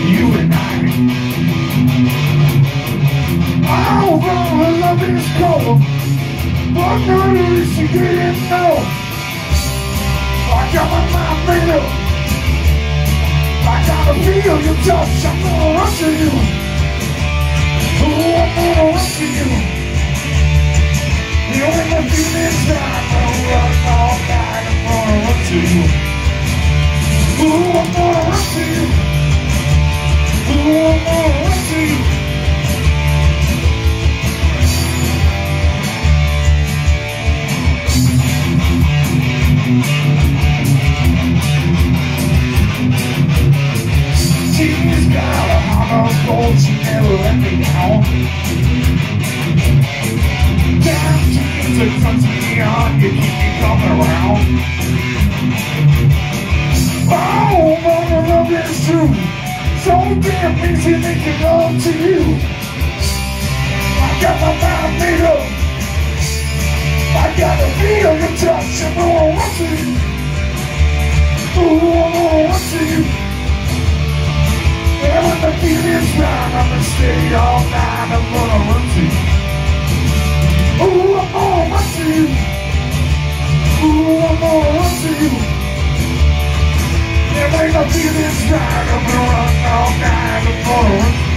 you and I. Although love is cold, but not at least you didn't know. I got my mind made up. I gotta feel your touch. I'm gonna run to you. Oh, I'm gonna run to you. You ain't the feelings that I'm gonna run all night. I'm gonna run to you. Oh, I'm gonna run to you. Oh, I'm gonna run to you. She's got a heart of gold, she never let me down. Damn, she took some to me on, you keep me coming around. Oh, mama, love is true. So damn easy making love to you. I got my mind made up. I gotta feel your touch, I'm gonna run to you. Ooh, I'm gonna run to you. And when the feeling's right, I'm gonna stay all night, I'm gonna run to you. Ooh, I'm gonna run to you. Ooh, I'm gonna run to you. And when the feeling's right, I'm gonna run all night, I'm gonna run to you.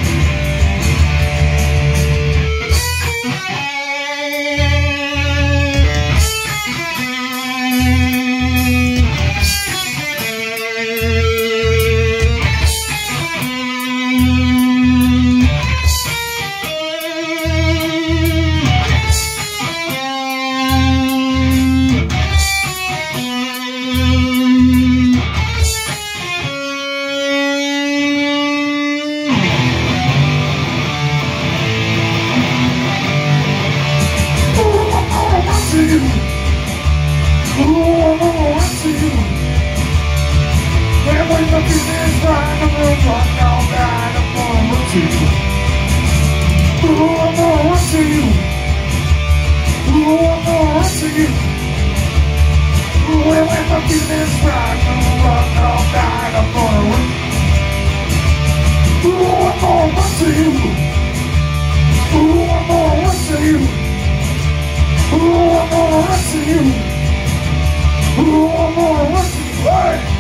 Ooh, I'm gonna run to you.